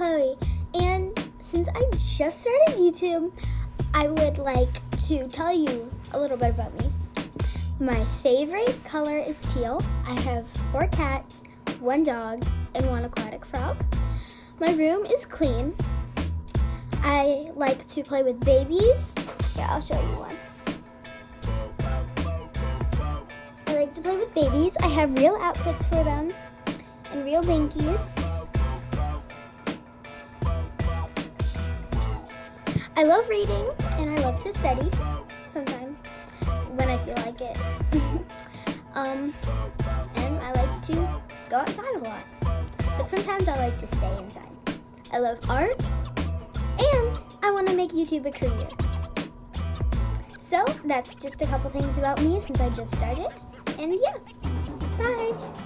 Chloe, and since I just started YouTube, I would like to tell you a little bit about me. My favorite color is teal. I have 4 cats, 1 dog, and 1 aquatic frog. My room is clean. I like to play with babies. Yeah, I'll show you one. I like to play with babies. I have real outfits for them and real binkies. I love reading and I love to study sometimes when I feel like it. And I like to go outside a lot, but sometimes I like to stay inside. I love art and I want to make YouTube a career. So that's just a couple things about me since I just started. And yeah, bye.